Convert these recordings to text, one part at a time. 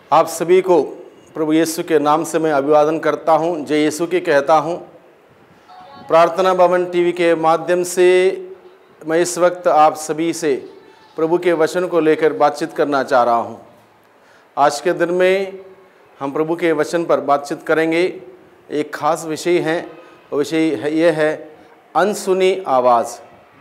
आप सभी को प्रभु यीशु के नाम से मैं अभिवादन करता हूं, जय यीशु की कहता हूं। प्रार्थना भवन टीवी के माध्यम से मैं इस वक्त आप सभी से प्रभु के वचन को लेकर बातचीत करना चाह रहा हूं। आज के दिन में हम प्रभु के वचन पर बातचीत करेंगे। एक खास विषय है, वो विषय ये है अनसुनी आवाज़।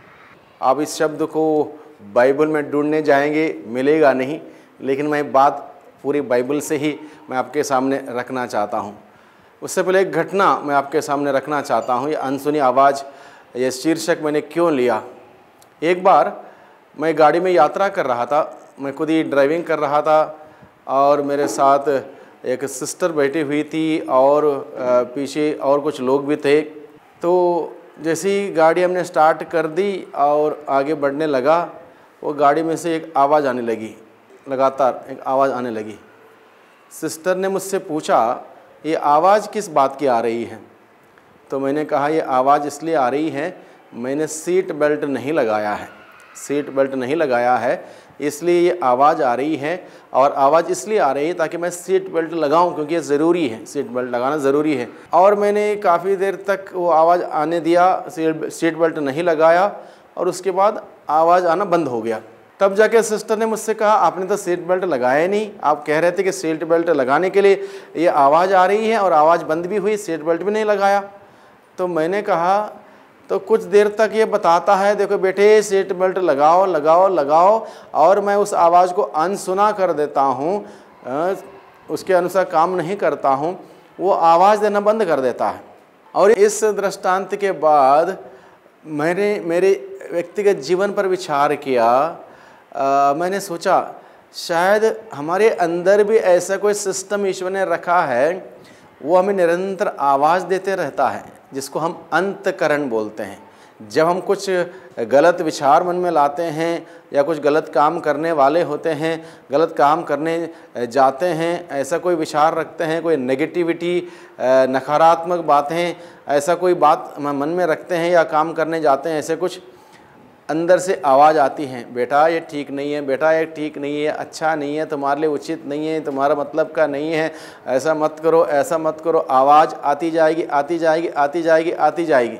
आप इस शब्द को बाइबल में ढूंढने जाएंगे, मिलेगा नहीं, लेकिन मैं बात पूरी बाइबल से ही मैं आपके सामने रखना चाहता हूँ। उससे पहले एक घटना मैं आपके सामने रखना चाहता हूँ। ये अनसुनी आवाज़, ये शीर्षक मैंने क्यों लिया। एक बार मैं गाड़ी में यात्रा कर रहा था, मैं खुद ही ड्राइविंग कर रहा था और मेरे साथ एक सिस्टर बैठी हुई थी और पीछे और कुछ लोग भी थे। तो जैसे ही गाड़ी हमने स्टार्ट कर दी और आगे बढ़ने लगा, वो गाड़ी में से एक आवाज़ आने लगी, लगातार एक आवाज़ आने लगी। सिस्टर ने मुझसे पूछा, ये आवाज़ किस बात की आ रही है? तो मैंने कहा, ये आवाज़ इसलिए आ रही है, मैंने सीट बेल्ट नहीं लगाया है। सीट बेल्ट नहीं लगाया है, इसलिए ये आवाज़ आ रही है। और आवाज़ इसलिए आ रही है ताकि मैं सीट बेल्ट लगाऊं, क्योंकि ये ज़रूरी है, सीट बेल्ट लगाना ज़रूरी है। और मैंने काफ़ी देर तक वो आवाज़ आने दिया, सीट बेल्ट नहीं लगाया और उसके बाद आवाज़ आना बंद हो गया। तब जाके सिस्टर ने मुझसे कहा, आपने तो सीट बेल्ट लगाया नहीं, आप कह रहे थे कि सीट बेल्ट लगाने के लिए ये आवाज़ आ रही है और आवाज़ बंद भी हुई, सीट बेल्ट भी नहीं लगाया। तो मैंने कहा, तो कुछ देर तक ये बताता है, देखो बेटे सीट बेल्ट लगाओ लगाओ लगाओ, और मैं उस आवाज़ को अनसुना कर देता हूँ, उसके अनुसार काम नहीं करता हूँ, वो आवाज़ देना बंद कर देता है। और इस दृष्टांत के बाद मेरे व्यक्तिगत जीवन पर विचार किया। मैंने सोचा, शायद हमारे अंदर भी ऐसा कोई सिस्टम ईश्वर ने रखा है, वो हमें निरंतर आवाज़ देते रहता है, जिसको हम अंतःकरण बोलते हैं। जब हम कुछ गलत विचार मन में लाते हैं या कुछ गलत काम करने वाले होते हैं, गलत काम करने जाते हैं, ऐसा कोई विचार रखते हैं, कोई नेगेटिविटी, नकारात्मक बातें, ऐसा कोई बात मन में रखते हैं या काम करने जाते हैं, ऐसे कुछ अंदर से आवाज़ आती है, बेटा ये ठीक नहीं है, बेटा ये ठीक नहीं है, अच्छा नहीं है, तुम्हारे लिए उचित नहीं है, तुम्हारा मतलब का नहीं है, ऐसा मत करो, ऐसा मत करो। आवाज़ आती जाएगी, आती जाएगी, आती जाएगी, आती जाएगी।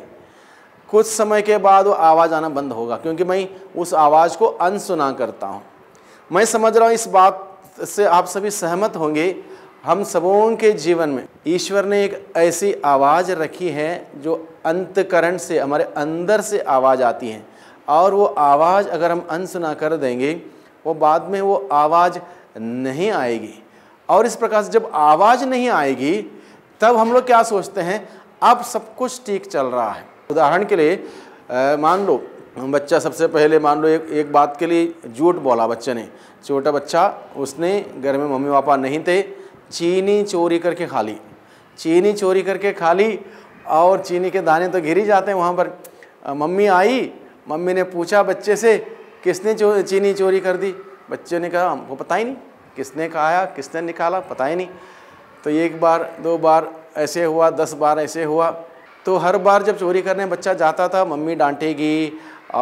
कुछ समय के बाद वो आवाज़ आना बंद होगा, क्योंकि मैं उस आवाज़ को अनसुना करता हूँ। मैं समझ रहा हूँ इस बात से आप सभी सहमत होंगे। हम सबों के जीवन में ईश्वर ने एक ऐसी आवाज़ रखी है जो अंतःकरण से, हमारे अंदर से आवाज़ आती है, और वो आवाज़ अगर हम अनसुना कर देंगे, वो बाद में वो आवाज़ नहीं आएगी। और इस प्रकार से जब आवाज़ नहीं आएगी, तब हम लोग क्या सोचते हैं, अब सब कुछ ठीक चल रहा है। उदाहरण के लिए मान लो बच्चा, सबसे पहले मान लो एक बात के लिए झूठ बोला बच्चे ने। छोटा बच्चा, उसने घर में मम्मी पापा नहीं थे, चीनी चोरी करके खा ली। चीनी चोरी करके खा ली और चीनी के दाने तो गिर ही जाते हैं वहाँ पर। मम्मी आई, मम्मी ने पूछा बच्चे से, किसने चीनी चोरी कर दी? बच्चे ने कहा, हमको पता ही नहीं, किसने खाया, किसने निकाला, पता ही नहीं। तो एक बार, दो बार ऐसे हुआ, 10 बार ऐसे हुआ। तो हर बार जब चोरी करने बच्चा जाता था, मम्मी डांटेगी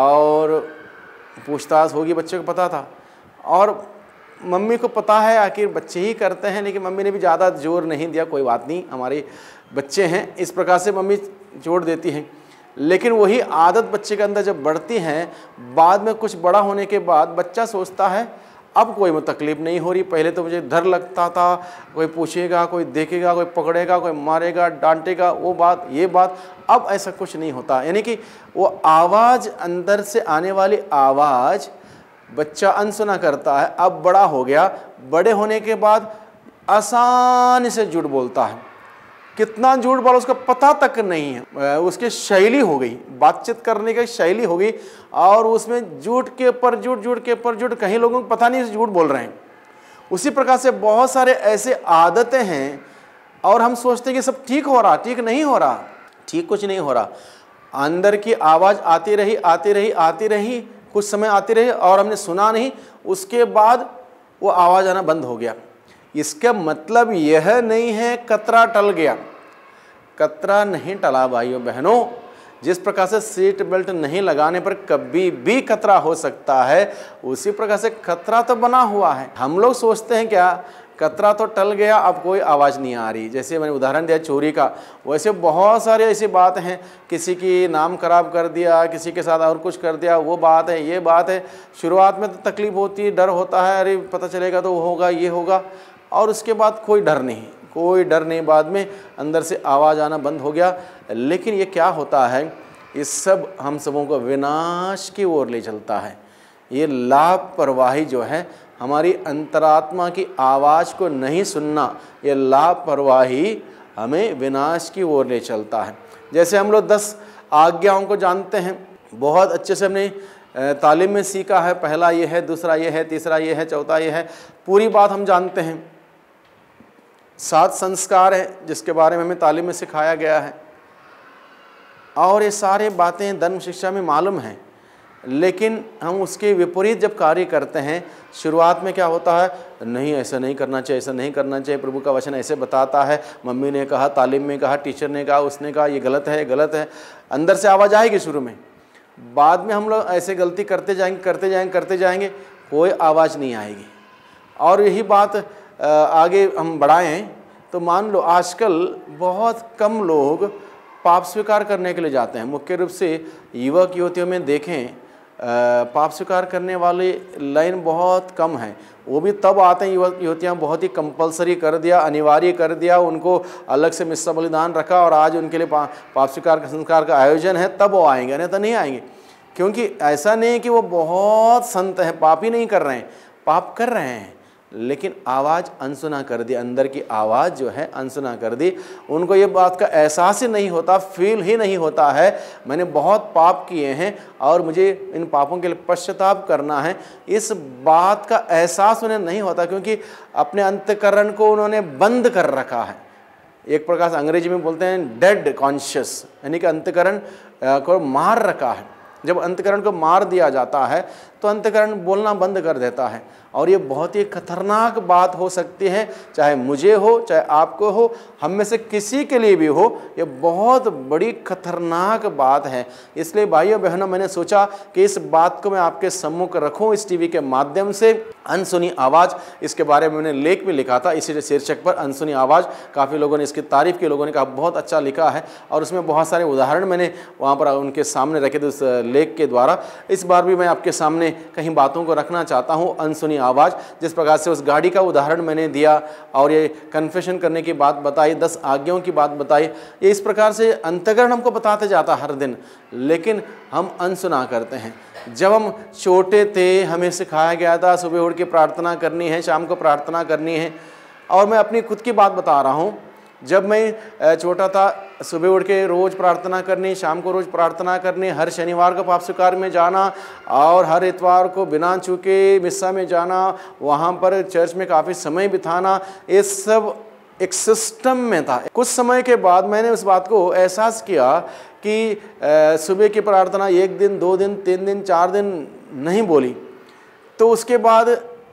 और पूछताछ होगी, बच्चे को पता था। और मम्मी को पता है आखिर बच्चे ही करते हैं, लेकिन मम्मी ने भी ज़्यादा जोर नहीं दिया, कोई बात नहीं, हमारे बच्चे हैं, इस प्रकार से मम्मी छोड़ देती हैं। लेकिन वही आदत बच्चे के अंदर जब बढ़ती है, बाद में कुछ बड़ा होने के बाद बच्चा सोचता है, अब कोई मुझे तकलीफ़ नहीं हो रही, पहले तो मुझे डर लगता था, कोई पूछेगा, कोई देखेगा, कोई पकड़ेगा, कोई मारेगा, डांटेगा, वो बात, ये बात, अब ऐसा कुछ नहीं होता। यानी कि वो आवाज़, अंदर से आने वाली आवाज़ बच्चा अनसुना करता है। अब बड़ा हो गया, बड़े होने के बाद आसानी से झूठ बोलता है। कितना झूठ बोला उसका पता तक नहीं है। उसकी शैली हो गई, बातचीत करने की शैली हो गई, और उसमें झूठ के ऊपर झूठ, झूठ के ऊपर झूठ, कहीं लोगों को पता नहीं झूठ बोल रहे हैं। उसी प्रकार से बहुत सारे ऐसे आदतें हैं, और हम सोचते हैं कि सब ठीक हो रहा, ठीक नहीं हो रहा, ठीक कुछ नहीं हो रहा। अंदर की आवाज़ आती रही, आती रही, आती रही, कुछ समय आती रही, और हमने सुना नहीं, उसके बाद वो आवाज़ आना बंद हो गया। इसका मतलब यह नहीं है कतरा टल गया। कतरा नहीं टला भाइयों बहनों। जिस प्रकार से सीट बेल्ट नहीं लगाने पर कभी भी खतरा हो सकता है, उसी प्रकार से खतरा तो बना हुआ है। हम लोग सोचते हैं क्या कतरा तो टल गया, अब कोई आवाज़ नहीं आ रही। जैसे मैंने उदाहरण दिया चोरी का, वैसे बहुत सारे ऐसी बात हैं, किसी की नाम खराब कर दिया, किसी के साथ और कुछ कर दिया, वो बात है, ये बात है। शुरुआत में तो तकलीफ़ होती है, डर होता है, अरे पता चलेगा तो वो होगा, ये होगा, और उसके बाद कोई डर नहीं, कोई डर नहीं। बाद में अंदर से आवाज़ आना बंद हो गया। लेकिन ये क्या होता है, ये सब हम सबों को विनाश की ओर ले चलता है। ये लापरवाही जो है, हमारी अंतरात्मा की आवाज़ को नहीं सुनना, ये लापरवाही हमें विनाश की ओर ले चलता है। जैसे हम लोग 10 आज्ञाओं को जानते हैं, बहुत अच्छे से हमने तालीम में सीखा है, पहला ये है, दूसरा ये है, तीसरा ये है, चौथा ये है, पूरी बात हम जानते हैं। 7 संस्कार हैं जिसके बारे में हमें तालीम में सिखाया गया है, और ये सारे बातें धर्म शिक्षा में मालूम हैं। लेकिन हम उसके विपरीत जब कार्य करते हैं, शुरुआत में क्या होता है, नहीं ऐसा नहीं करना चाहिए, ऐसा नहीं करना चाहिए, प्रभु का वचन ऐसे बताता है, मम्मी ने कहा, तालीम में कहा, टीचर ने कहा, उसने कहा, ये गलत है, गलत है। अंदर से आवाज़ आएगी शुरू में, बाद में हम लोग ऐसे गलती करते जाएंगे, कोई आवाज़ नहीं आएगी। और यही बात आगे हम बढ़ाएं तो मान लो आजकल बहुत कम लोग पाप स्वीकार करने के लिए जाते हैं। मुख्य रूप से युवक युवतियों में देखें, पाप स्वीकार करने वाले लाइन बहुत कम है। वो भी तब आते हैं, युवक युवतियाँ बहुत ही कंपलसरी कर दिया, अनिवार्य कर दिया, उनको अलग से मिस्सा बलिदान रखा और आज उनके लिए पाप स्वीकार का संस्कार का आयोजन है, तब वो आएंगे, नहीं तो नहीं आएंगे। क्योंकि ऐसा नहीं है कि वो बहुत संत हैं, पाप ही नहीं कर रहे हैं, पाप कर रहे हैं, लेकिन आवाज़ अनसुना कर दी, अंदर की आवाज़ जो है अनसुना कर दी। उनको ये बात का एहसास ही नहीं होता, फील ही नहीं होता है मैंने बहुत पाप किए हैं और मुझे इन पापों के लिए पश्चाताप करना है। इस बात का एहसास उन्हें नहीं होता, क्योंकि अपने अंतःकरण को उन्होंने बंद कर रखा है। एक प्रकार से अंग्रेजी में बोलते हैं डेड कॉन्शियस, यानी कि अंतःकरण को मार रखा है। जब अंतःकरण को मार दिया जाता है तो अंतःकरण बोलना बंद कर देता है, और ये बहुत ही खतरनाक बात हो सकती है, चाहे मुझे हो, चाहे आपको हो, हम में से किसी के लिए भी हो, ये बहुत बड़ी खतरनाक बात है। इसलिए भाइयों बहनों, मैंने सोचा कि इस बात को मैं आपके सम्मुख रखूं इस टीवी के माध्यम से। अनसुनी आवाज़, इसके बारे में मैंने लेख भी लिखा था इसी शीर्षक पर, अनसुनी आवाज़। काफ़ी लोगों ने इसकी तारीफ़ की, लोगों ने कहा बहुत अच्छा लिखा है, और उसमें बहुत सारे उदाहरण मैंने वहाँ पर उनके सामने रखे थे उस लेख के द्वारा। इस बार भी मैं आपके सामने कहीं बातों को रखना चाहता हूँ। अनसुनी आवाज़, जिस प्रकार से उस गाड़ी का उदाहरण मैंने दिया और ये कन्फेशन करने की बात बताई, 10 आज्ञाओं की बात बताई, ये इस प्रकार से अंतःकरण हमको बताते जाता हर दिन, लेकिन हम अनसुना करते हैं। जब हम छोटे थे हमें सिखाया गया था सुबह उठ के प्रार्थना करनी है, शाम को प्रार्थना करनी है। और मैं अपनी खुद की बात बता रहा हूँ, जब मैं छोटा था सुबह उठ के रोज़ प्रार्थना करनी, शाम को रोज़ प्रार्थना करनी, हर शनिवार को पाप स्वीकार में जाना और हर इतवार को बिना चूके मिस्सा में जाना, वहाँ पर चर्च में काफ़ी समय बिताना, ये सब एक सिस्टम में था। कुछ समय के बाद मैंने उस बात को एहसास किया कि सुबह की प्रार्थना 1 दिन, 2 दिन, 3 दिन, 4 दिन नहीं बोली, तो उसके बाद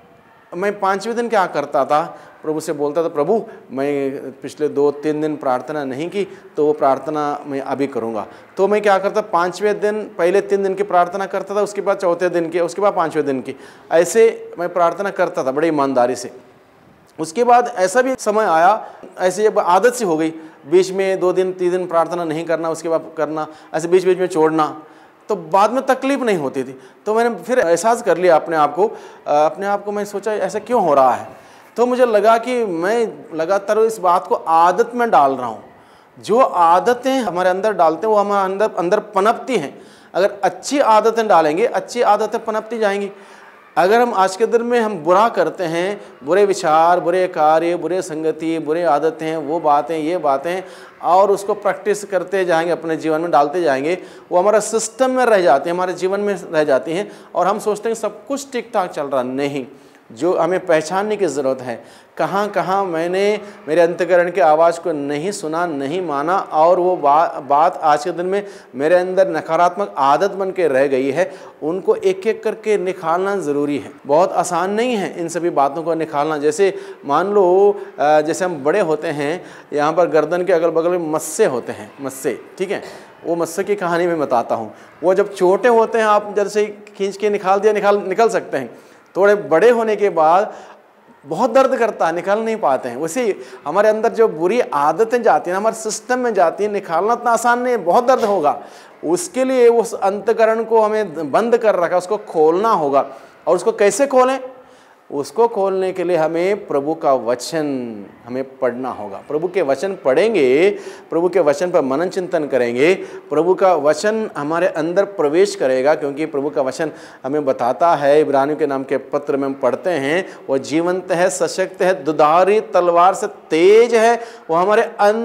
मैं 5वें दिन क्या करता था, प्रभु से बोलता था, प्रभु मैं पिछले 2-3 दिन प्रार्थना नहीं की, तो वो प्रार्थना मैं अभी करूँगा। तो मैं क्या करता, 5वें दिन पहले 3 दिन की प्रार्थना करता था, उसके बाद 4थे दिन की, उसके बाद 5वें दिन की, ऐसे मैं प्रार्थना करता था बड़ी ईमानदारी से। उसके बाद ऐसा भी समय आया, ऐसी आदत सी हो गई, बीच में 2 दिन 3 दिन प्रार्थना नहीं करना, उसके बाद करना, ऐसे बीच बीच में छोड़ना, तो बाद में तकलीफ नहीं होती थी। तो मैंने फिर एहसास कर लिया अपने आप को मैं सोचा ऐसा क्यों हो रहा है। तो मुझे लगा कि मैं लगातार इस बात को आदत में डाल रहा हूँ। जो आदतें हमारे अंदर डालते हैं वो हमारे अंदर पनपती हैं। अगर अच्छी आदतें डालेंगे, अच्छी आदतें पनपती जाएंगी। अगर हम आज के दिन में हम बुरा करते हैं, बुरे विचार, बुरे कार्य, बुरे संगति, बुरे आदतें, वो बातें, ये बातें, और उसको प्रैक्टिस करते जाएंगे, अपने जीवन में डालते जाएंगे, वो हमारा सिस्टम में रह जाती हैं, हमारे जीवन में रह जाती हैं, और हम सोचते हैं सब कुछ ठीक ठाक चल रहा। नहीं, जो हमें पहचानने की ज़रूरत है, कहाँ कहाँ मैंने मेरे अंतःकरण की आवाज़ को नहीं सुना, नहीं माना, और वो बात आज के दिन में मेरे अंदर नकारात्मक आदत बन के रह गई है, उनको एक एक करके निकालना ज़रूरी है। बहुत आसान नहीं है इन सभी बातों को निकालना। जैसे मान लो जैसे हम बड़े होते हैं, यहाँ पर गर्दन के अगल बगल में मस्से होते हैं, मस्से, ठीक है, वो मस्से की कहानी मैं बताता हूँ। वो जब छोटे होते हैं आप जैसे खींच के निकाल दिया, निकल सकते हैं। थोड़े बड़े होने के बाद बहुत दर्द करता है, निकाल नहीं पाते हैं। वैसे हमारे अंदर जो बुरी आदतें जाती हैं, हमारे सिस्टम में जाती हैं, निकालना इतना आसान नहीं है, बहुत दर्द होगा। उसके लिए उस अंतकरण को हमें बंद कर रखा, उसको खोलना होगा। और उसको कैसे खोलें? उसको खोलने के लिए हमें प्रभु का वचन हमें पढ़ना होगा। प्रभु के वचन पढ़ेंगे, प्रभु के वचन पर मनन चिंतन करेंगे, प्रभु का वचन हमारे अंदर प्रवेश करेगा। क्योंकि प्रभु का वचन हमें बताता है, इब्रानियों के नाम के पत्र में हम पढ़ते हैं, वह जीवंत है, सशक्त है, दुधारी तलवार से तेज है, वह हमारे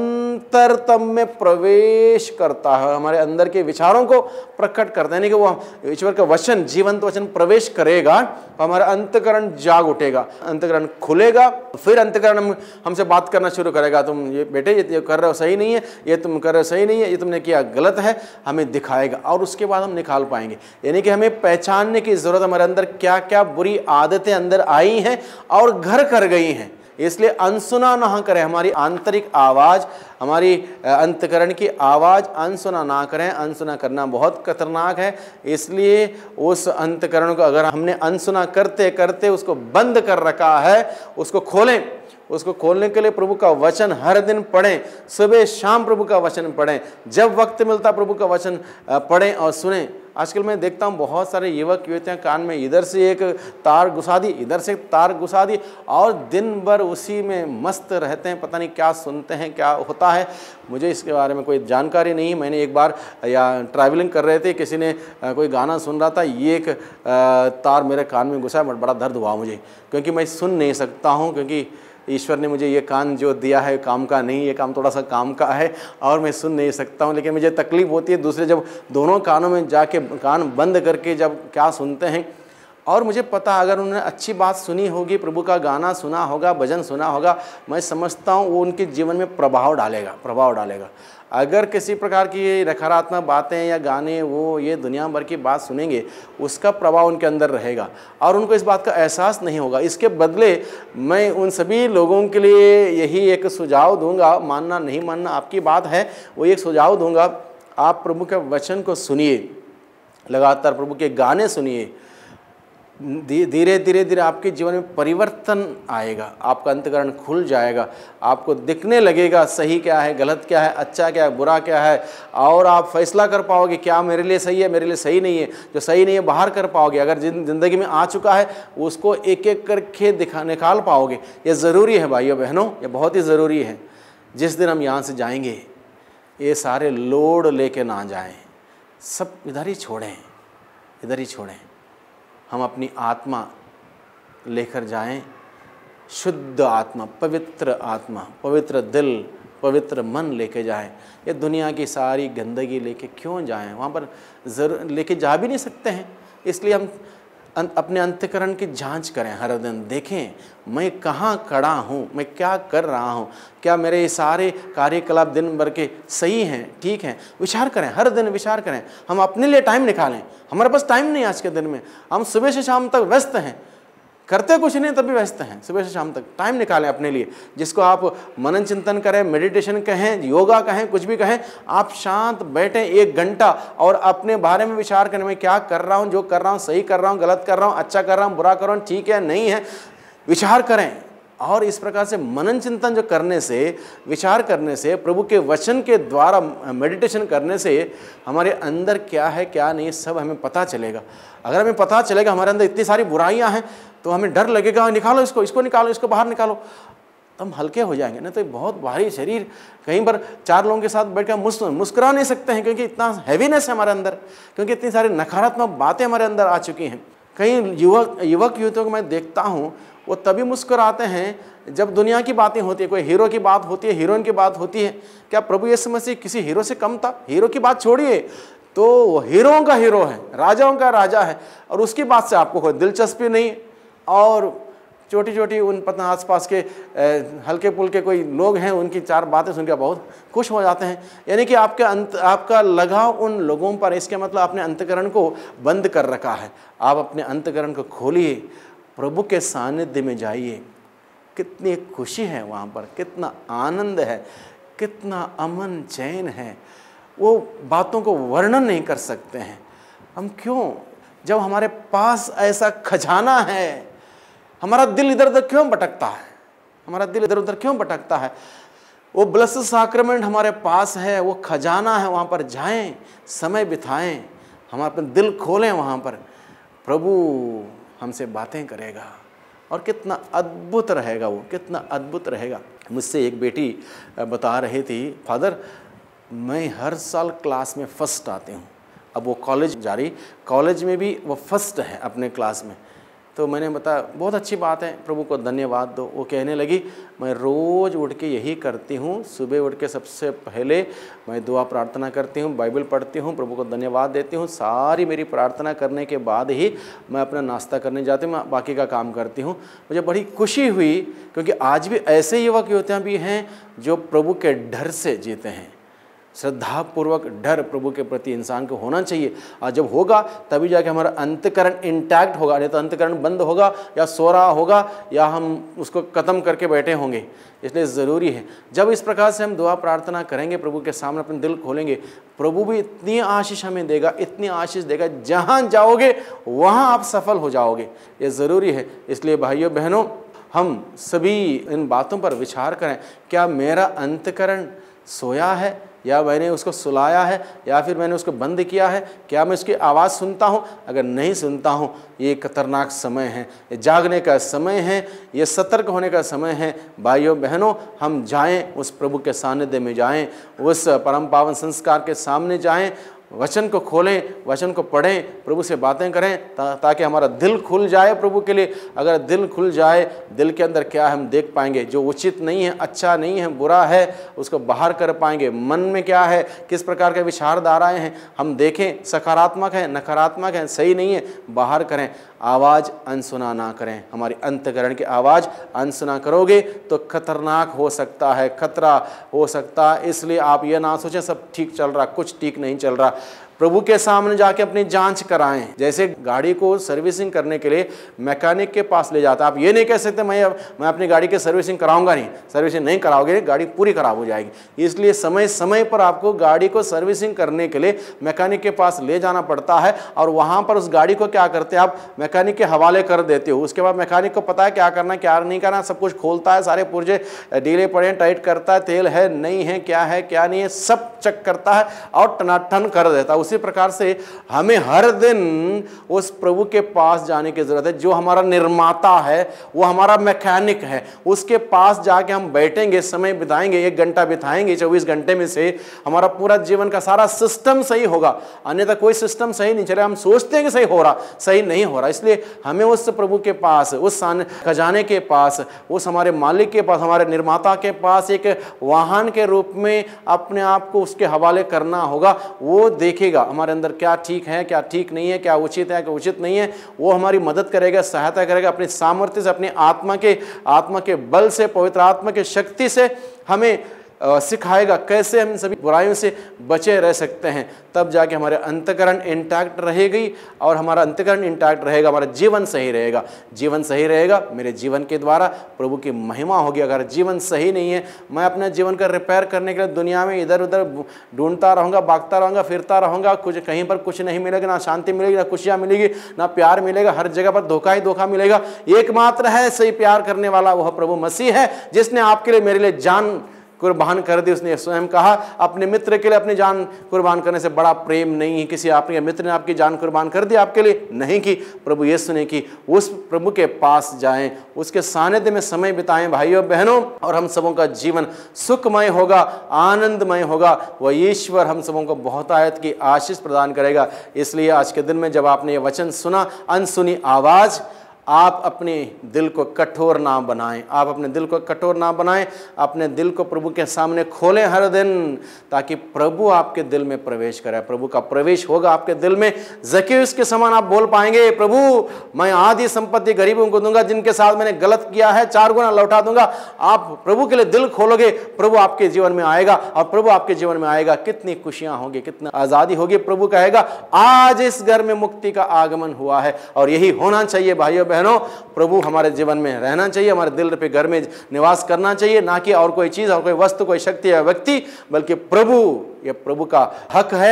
अंतरतम में प्रवेश करता है, हमारे अंदर के विचारों को प्रकट करता है। यानी कि वो ईश्वर का वचन, जीवंत वचन प्रवेश करेगा, हमारा अंतकरण जाग उठेगा, अंतकरण खुलेगा। फिर अंतकरण हमसे बात करना शुरू करेगा, तुम ये बेटे ये कर रहे हो सही नहीं है, ये तुम कर रहे हो सही नहीं है, ये तुमने किया गलत है, हमें दिखाएगा। और उसके बाद हम निकाल पाएंगे। यानी कि हमें पहचानने की जरूरत, हमारे अंदर क्या क्या बुरी आदतें अंदर आई हैं और घर कर गई हैं। इसलिए अनसुना ना करें, हमारी आंतरिक आवाज़, हमारी अंतकरण की आवाज़ अनसुना ना करें। अनसुना करना बहुत खतरनाक है। इसलिए उस अंतकरण को अगर हमने अनसुना करते करते उसको बंद कर रखा है, उसको खोलें। उसको खोलने के लिए प्रभु का वचन हर दिन पढ़ें, सुबह शाम प्रभु का वचन पढ़ें, जब वक्त मिलता प्रभु का वचन पढ़ें और सुनें। आजकल मैं देखता हूँ बहुत सारे युवक युवतियाँ कान में इधर से एक तार घुसा दी, इधर से एक तार घुसा दी, और दिन भर उसी में मस्त रहते हैं। पता नहीं क्या सुनते हैं, क्या होता है, मुझे इसके बारे में कोई जानकारी नहीं। मैंने एक बार या ट्रैवलिंग कर रहे थे, किसी ने कोई गाना सुन रहा था, ये एक तार मेरे कान में घुसा, बड़ा दर्द हुआ मुझे, क्योंकि मैं सुन नहीं सकता हूँ, क्योंकि ईश्वर ने मुझे ये कान जो दिया है काम का नहीं, ये काम थोड़ा सा काम का है और मैं सुन नहीं सकता हूँ। लेकिन मुझे तकलीफ़ होती है दूसरे जब दोनों कानों में जाके कान बंद करके जब क्या सुनते हैं। और मुझे पता अगर उन्होंने अच्छी बात सुनी होगी, प्रभु का गाना सुना होगा, भजन सुना होगा, मैं समझता हूँ वो उनके जीवन में प्रभाव डालेगा। अगर किसी प्रकार की नकारात्मक बातें या गाने वो ये दुनिया भर की बात सुनेंगे, उसका प्रभाव उनके अंदर रहेगा और उनको इस बात का एहसास नहीं होगा। इसके बदले मैं उन सभी लोगों के लिए यही एक सुझाव दूंगा, मानना नहीं मानना आपकी बात है, वो एक सुझाव दूंगा, आप प्रभु के वचन को सुनिए, लगातार प्रभु के गाने सुनिए। धीरे धीरे आपके जीवन में परिवर्तन आएगा, आपका अंतकरण खुल जाएगा, आपको दिखने लगेगा सही क्या है, गलत क्या है, अच्छा क्या है, बुरा क्या है, और आप फैसला कर पाओगे क्या मेरे लिए सही है, मेरे लिए सही नहीं है। जो सही नहीं है बाहर कर पाओगे, अगर ज़िंदगी में आ चुका है उसको एक एक करके निकाल पाओगे। ये ज़रूरी है भाइयों बहनों, ये बहुत ही ज़रूरी है। जिस दिन हम यहाँ से जाएंगे ये सारे लोड लेके ना जाएं, सब इधर ही छोड़ें। हम अपनी आत्मा लेकर जाएं, शुद्ध आत्मा, पवित्र दिल, पवित्र मन लेके जाएं। ये दुनिया की सारी गंदगी लेके क्यों जाएं? वहाँ पर ज़रूर लेके जा भी नहीं सकते हैं। इसलिए हम अपने अंतकरण की जांच करें, हर दिन देखें मैं कहाँ खड़ा हूँ, मैं क्या कर रहा हूँ, क्या मेरे सारे कार्यकलाप दिन भर के सही हैं, ठीक हैं। विचार करें, हर दिन विचार करें। हम अपने लिए टाइम निकालें, हमारे पास टाइम नहीं आज के दिन में, हम सुबह से शाम तक व्यस्त हैं, करते कुछ नहीं तभी व्यस्त हैं। सुबह से शाम तक टाइम निकालें अपने लिए, जिसको आप मनन चिंतन करें, मेडिटेशन कहें, योगा कहें, कुछ भी कहें। आप शांत बैठें 1 घंटा और अपने बारे में विचार करें, मैं क्या कर रहा हूँ, जो कर रहा हूँ सही कर रहा हूँ, गलत कर रहा हूँ, अच्छा कर रहा हूँ, बुरा कर रहा हूँ, ठीक है नहीं है, विचार करें। और इस प्रकार से मनन चिंतन जो करने से, विचार करने से, प्रभु के वचन के द्वारा मेडिटेशन करने से हमारे अंदर क्या है क्या नहीं सब हमें पता चलेगा। अगर हमें पता चलेगा हमारे अंदर इतनी सारी बुराइयां हैं तो हमें डर लगेगा, निकालो इसको निकालो, इसको बाहर निकालो, तो हम हल्के हो जाएंगे। नहीं तो बहुत भारी शरीर, कहीं पर 4 लोगों के साथ बैठकर मुस्कुरा नहीं सकते हैं, क्योंकि इतना हैवीनेस है हमारे अंदर, क्योंकि इतनी सारी नकारात्मक बातें हमारे अंदर आ चुकी हैं। कई युवक युवतियों को मैं देखता हूँ, वो तभी मुस्कुराते हैं जब दुनिया की बातें होती है, कोई हीरो की बात होती है, हीरोइन की बात होती है। क्या प्रभु यीशु मसीह किसी हीरो से कम था? हीरो की बात छोड़िए, तो वो हीरों का हीरो है, राजाओं का राजा है, और उसकी बात से आपको कोई दिलचस्पी नहीं। और छोटी उन पता आसपास के हल्के पुल्के कोई लोग हैं, उनकी 4 बातें सुनकर बहुत खुश हो जाते हैं। यानी कि आपका लगाव उन लोगों पर, इसके मतलब अपने अंतकरण को बंद कर रखा है। आप अपने अंतकरण को खोलिए, प्रभु के सानिध्य में जाइए, कितनी खुशी है वहाँ पर, कितना आनंद है, कितना अमन चैन है, वो बातों को वर्णन नहीं कर सकते हैं हम। क्यों? जब हमारे पास ऐसा खजाना है, हमारा दिल इधर उधर क्यों भटकता है? हमारा दिल इधर उधर क्यों भटकता है? वो ब्लेस्ड सैक्रामेंट हमारे पास है, वो खजाना है, वहाँ पर जाएं, समय बिताएं, हम अपने दिल खोलें वहाँ पर, प्रभु हमसे बातें करेगा और कितना अद्भुत रहेगा वो, कितना अद्भुत रहेगा। मुझसे एक बेटी बता रही थी, फादर मैं हर साल क्लास में फ़र्स्ट आती हूँ। अब वो कॉलेज जा रही, कॉलेज में भी वो फर्स्ट है अपने क्लास में। तो मैंने बताया बहुत अच्छी बात है, प्रभु को धन्यवाद दो। वो कहने लगी मैं रोज़ उठ के यही करती हूँ, सुबह उठ के सबसे पहले मैं दुआ प्रार्थना करती हूँ, बाइबल पढ़ती हूँ, प्रभु को धन्यवाद देती हूँ, सारी मेरी प्रार्थना करने के बाद ही मैं अपना नाश्ता करने जाती हूँ, मैं बाकी का काम करती हूँ। मुझे बड़ी खुशी हुई, क्योंकि आज भी ऐसे युवक युवतियाँ भी हैं जो प्रभु के डर से जीते हैं। श्रद्धापूर्वक डर प्रभु के प्रति इंसान को होना चाहिए, और जब होगा तभी जाके हमारा अंतकरण इंटैक्ट होगा, नहीं तो अंतकरण बंद होगा या सो रहा होगा या हम उसको ख़त्म करके बैठे होंगे। इसलिए ज़रूरी है जब इस प्रकार से हम दुआ प्रार्थना करेंगे, प्रभु के सामने अपने दिल खोलेंगे, प्रभु भी इतनी आशीष हमें देगा, इतनी आशीष देगा, जहाँ जाओगे वहाँ आप सफल हो जाओगे। ये ज़रूरी है। इसलिए भाइयों बहनों, हम सभी इन बातों पर विचार करें, क्या मेरा अंतकरण सोया है या मैंने उसको सुलाया है या फिर मैंने उसको बंद किया है? क्या मैं उसकी आवाज़ सुनता हूँ? अगर नहीं सुनता हूँ, ये खतरनाक समय है, ये जागने का समय है, ये सतर्क होने का समय है। भाइयों बहनों, हम जाएं, उस प्रभु के सानिध्य में जाएं, उस परम पावन संस्कार के सामने जाएं, वचन को खोलें, वचन को पढ़ें, प्रभु से बातें करें, ताकि हमारा दिल खुल जाए प्रभु के लिए। अगर दिल खुल जाए, दिल के अंदर क्या है हम देख पाएंगे, जो उचित नहीं है, अच्छा नहीं है, बुरा है, उसको बाहर कर पाएंगे। मन में क्या है, किस प्रकार के विचारधाराएं हैं, हम देखें, सकारात्मक है, नकारात्मक है, सही नहीं है, बाहर करें। आवाज़ अनसुना ना करें, हमारी अंतकरण की आवाज़ अनसुना करोगे तो खतरनाक हो सकता है, खतरा हो सकता है। इसलिए आप ये ना सोचें सब ठीक चल रहा, कुछ ठीक नहीं चल रहा। प्रभु के सामने जाके अपनी जांच कराएं। जैसे गाड़ी को सर्विसिंग करने के लिए मैकेनिक के पास ले जाता है, आप ये नहीं कह सकते मैं अपनी गाड़ी की सर्विसिंग कराऊंगा नहीं। सर्विसिंग नहीं कराओगे, गाड़ी पूरी खराब हो जाएगी। इसलिए समय समय पर आपको गाड़ी को सर्विसिंग करने के लिए मैकेनिक के पास ले जाना पड़ता है, और वहाँ पर उस गाड़ी को क्या करते हैं, आप मैकेनिक के हवाले कर देते हो। उसके बाद मैकेनिक को पता है क्या करना क्या नहीं करना, सब कुछ खोलता है, सारे पुर्जे ढीले पड़े टाइट करता है, तेल है नहीं है क्या नहीं है, सब चेक करता है और टनाटन कर देता है। उसी प्रकार से हमें हर दिन उस प्रभु के पास जाने की जरूरत है, जो हमारा निर्माता है, वो हमारा मैकेनिक है। उसके पास जाके हम बैठेंगे, समय बिताएंगे, 1 घंटा बिताएंगे, 24 घंटे में से हमारा पूरा जीवन का सारा सिस्टम सही होगा। अन्यथा कोई सिस्टम सही नहीं चलेगा। हम सोचते हैं कि सही हो रहा, सही नहीं हो रहा। इसलिए हमें उस प्रभु के पास, उस खजाने के पास, उस हमारे मालिक के पास, हमारे निर्माता के पास एक वाहन के रूप में अपने आप को उसके हवाले करना होगा। वो देखेगा हमारे अंदर क्या ठीक है, क्या ठीक नहीं है, क्या उचित है, क्या उचित नहीं है। वो हमारी मदद करेगा, सहायता करेगा, अपनी सामर्थ्य से, अपनी आत्मा के बल से, पवित्र आत्मा की शक्ति से हमें सिखाएगा कैसे हम सभी बुराइयों से बचे रह सकते हैं। तब जाके हमारे अंतकरण इंटैक्ट रहेगी, और हमारा अंतकरण इंटैक्ट रहेगा, हमारा जीवन सही रहेगा। जीवन सही रहेगा, मेरे जीवन के द्वारा प्रभु की महिमा होगी। अगर जीवन सही नहीं है, मैं अपने जीवन का रिपेयर करने के लिए दुनिया में इधर उधर ढूंढता रहूँगा, भागता रहूँगा, फिरता रहूँगा, कुछ कहीं पर कुछ नहीं मिलेगा, ना शांति मिलेगी, ना खुशियाँ मिलेगी, ना प्यार मिलेगा, हर जगह पर धोखा ही धोखा मिलेगा। एकमात्र है सही प्यार करने वाला, वह प्रभु मसीह है, जिसने आपके लिए, मेरे लिए जान कुर्बान कर दी। उसने स्वयं कहा, अपने मित्र के लिए अपनी जान कुर्बान करने से बड़ा प्रेम नहीं है। किसी आपके मित्र ने आपकी जान कुर्बान कर दी, आपके लिए नहीं की, प्रभु यीशु ने की। उस प्रभु के पास जाएं, उसके सानिध्य में समय बिताएं भाइयों बहनों, और हम सबों का जीवन सुखमय होगा, आनंदमय होगा। वह ईश्वर हम सबों को बहुत आयत की आशीष प्रदान करेगा। इसलिए आज के दिन में जब आपने ये वचन सुना, अनसुनी आवाज़, आप अपने दिल को कठोर ना बनाएं, आप अपने दिल को कठोर ना बनाएं, अपने दिल को प्रभु के सामने खोलें हर दिन, ताकि प्रभु आपके दिल में प्रवेश करे। प्रभु का प्रवेश होगा आपके दिल में। ज़क्केयुस के समान आप बोल पाएंगे, प्रभु मैं आधी संपत्ति गरीबों को दूंगा, जिनके साथ मैंने गलत किया है 4 गुना लौटा दूंगा। आप प्रभु के लिए दिल खोलोगे, प्रभु आपके जीवन में आएगा, और प्रभु आपके जीवन में आएगा, कितनी खुशियां होगी, कितना आज़ादी होगी। प्रभु कहेगा आज इस घर में मुक्ति का आगमन हुआ है, और यही होना चाहिए भाइयों बहनों। प्रभु हमारे जीवन में रहना चाहिए, हमारे दिल पे घर में निवास करना चाहिए, ना कि और कोई चीज, और कोई वस्तु, कोई शक्ति या व्यक्ति, बल्कि प्रभु। ये प्रभु का हक है,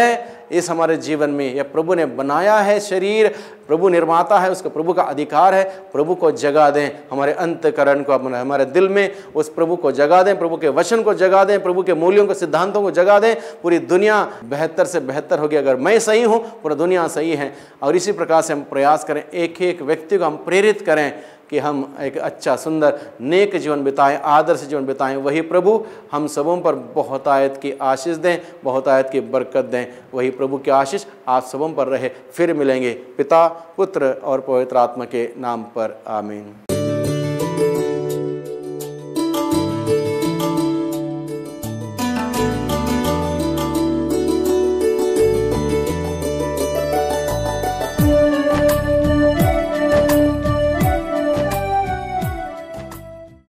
इस हमारे जीवन में। यह प्रभु ने बनाया है शरीर, प्रभु निर्माता है, उसका प्रभु का अधिकार है। प्रभु को जगा दें, हमारे अंतःकरण को, हमारे दिल में उस प्रभु को जगा दें, प्रभु के वचन को जगा दें, प्रभु के मूल्यों को, सिद्धांतों को जगा दें। पूरी दुनिया बेहतर से बेहतर होगी अगर मैं सही हूँ, पूरा दुनिया सही है। और इसी प्रकार से हम प्रयास करें, एक एक व्यक्ति को हम प्रेरित करें कि हम एक अच्छा सुंदर नेक जीवन बिताएं, आदर्श जीवन बिताएं। वही प्रभु हम सबों पर बहुतायत की आशीष दें, बहुतायत की बरकत दें। वही प्रभु की आशीष आप सबों पर रहे। फिर मिलेंगे पिता, पुत्र और पवित्र आत्मा के नाम पर, आमीन।